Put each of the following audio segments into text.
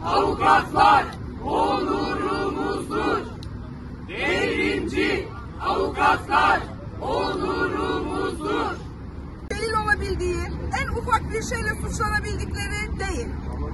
avukatlar onurumuzdur. Devrimci avukatlar onurumuzdur. Delil olabildiği, en ufak bir şeyle suçlanabildikleri değil.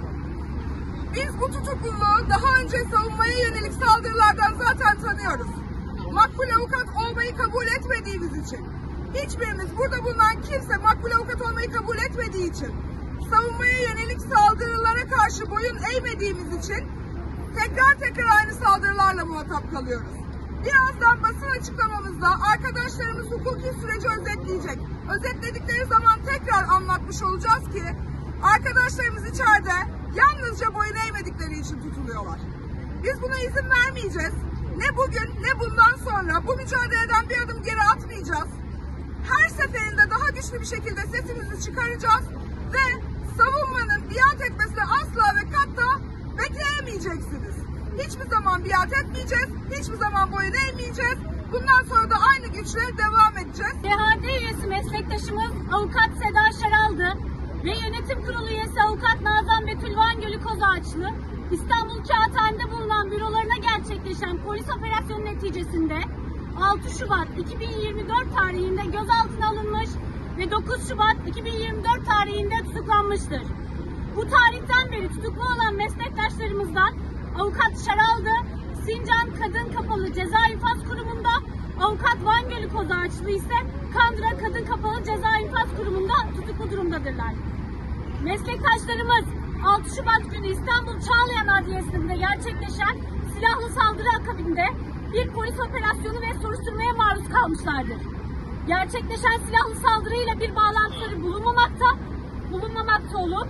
Biz bu tutukluluğu daha önce savunmaya yönelik saldırılardan zaten tanıyoruz. Makbul avukat olmayı kabul etmediğimiz için, hiçbirimiz burada bulunan kimse makbul avukat olmayı kabul etmediği için, savunmaya yönelik saldırılara karşı boyun eğmediğimiz için tekrar aynı saldırılarla muhatap kalıyoruz. Birazdan basın açıklamamızda arkadaşlarımız hukuki süreci özetleyecek. Özetledikleri zaman tekrar anlatmış olacağız ki arkadaşlarımız içeride yalnızca boyun eğmedikleri için tutuluyorlar. Biz buna izin vermeyeceğiz. Ne bugün ne bundan sonra bu mücadeleden bir adım geri atmayacağız. Her seferinde daha güçlü bir şekilde sesimizi çıkaracağız ve savunmanın biat etmesine asla ve katta bekleyemeyeceksiniz. Hiçbir zaman biat etmeyeceğiz, hiçbir zaman boyun eğmeyeceğiz. Bundan sonra da aynı güçle devam edeceğiz. CHD üyesi meslektaşımız Avukat Seda Şaraldı ve Yönetim Kurulu üyesi Avukat Nazan Betül Vangölü Kozağaçlı, İstanbul Kağıthane'de bulunan bürolarına gerçekleşen polis operasyonu neticesinde 6 Şubat 2024 tarihinde gözaltına alınmış ve 9 Şubat 2024 tarihinde tutuklanmıştır. Bu tarihten beri tutuklu olan meslektaşlarımızdan Avukat Şaraldı, Sincan Kadın Kapalı Ceza İnfaz Kurumu'nda, Avukat Vangölü Kozağaçlı ise Kandıra Kadın Kapalı Ceza İnfaz Kurumu'nda tutuklu durumdadırlar. Meslektaşlarımız 6 Şubat günü İstanbul Çağlayan Adliyesi'nde gerçekleşen silahlı saldırı akabinde bir polis operasyonu ve soruşturmaya maruz kalmışlardır. Gerçekleşen silahlı saldırıyla bir bağlantıları bulunmamakta olup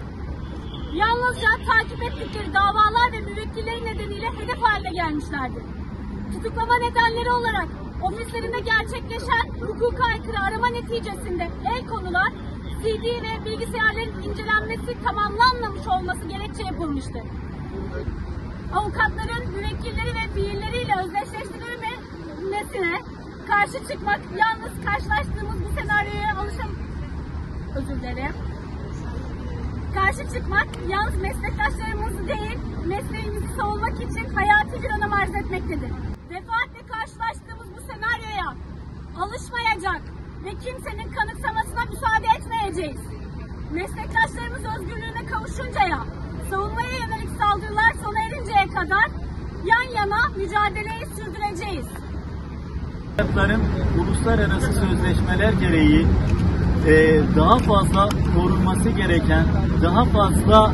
yalnızca takip ettikleri davalar ve müvekkilleri nedeniyle hedef haline gelmişlerdir. Tutuklama nedenleri olarak ofislerinde gerçekleşen hukuka aykırı arama neticesinde el konular, CD ve bilgisayarların incelenmesi tamamlanmamış olması gerekçe yapılmıştır. Avukatların müvekkilleri ve fiilleriyle özdeşleştirilmesine karşı çıkmak, yalnız karşılaştığımız bu senaryoya karşı çıkmak yalnız meslektaşlarımızı değil, mesleğimizi savunmak için hayati bir önem arz etmektedir. Defaatle karşılaştığımız bu senaryoya alışmayacak ve kimsenin kanıksamasına müsaade etmeyeceğiz. Meslektaşlarımız özgürlüğüne kavuşuncaya, savunmaya yönelik saldırılar sona erinceye kadar yan yana mücadeleyi sürdüreceğiz. Avukatların uluslararası sözleşmeler gereği daha fazla korunması gereken, daha fazla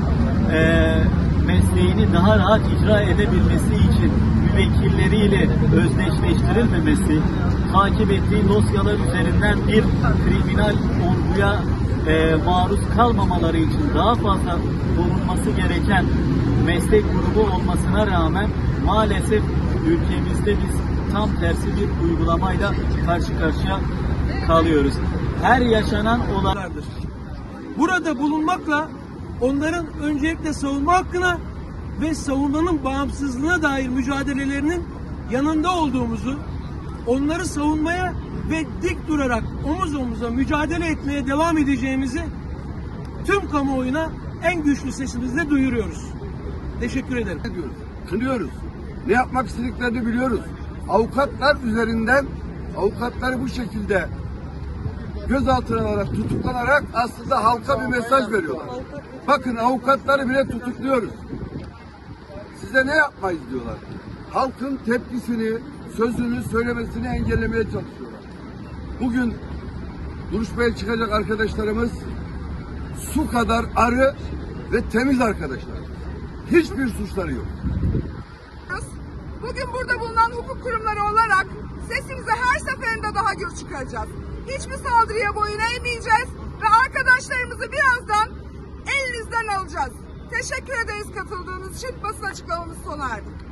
mesleğini daha rahat icra edebilmesi için müvekkilleriyle özdeşleştirilmemesi, takip ettiği dosyalar üzerinden bir kriminal olguya maruz kalmamaları için daha fazla korunması gereken meslek grubu olmasına rağmen maalesef ülkemizde biz tam tersi bir uygulamayla karşı karşıya kalıyoruz. Her yaşanan olaylardır. Burada bulunmakla onların öncelikle savunma hakkına ve savunmanın bağımsızlığına dair mücadelelerinin yanında olduğumuzu, onları savunmaya ve dik durarak omuz omuza mücadele etmeye devam edeceğimizi tüm kamuoyuna en güçlü sesimizle duyuruyoruz. Teşekkür ederim. Kınıyoruz. Ne yapmak istediklerini biliyoruz. Avukatlar üzerinden avukatları bu şekilde gözaltına alarak, tutuklanarak aslında halka bir mesaj veriyorlar. Bakın avukatları bile tutukluyoruz. Size ne yapmayız diyorlar. Halkın tepkisini, sözünü söylemesini engellemeye çalışıyorlar. Bugün duruşmaya çıkacak arkadaşlarımız su kadar arı ve temiz arkadaşlar. Hiçbir suçları yok. Bugün burada bulunan hukuk kurumları olarak sesimizi her seferinde daha gür çıkaracağız. Hiçbir saldırıya boyun eğmeyeceğiz ve arkadaşlarımızı birazdan elinizden alacağız. Teşekkür ederiz katıldığınız için. Basın açıklamamız sona erdi.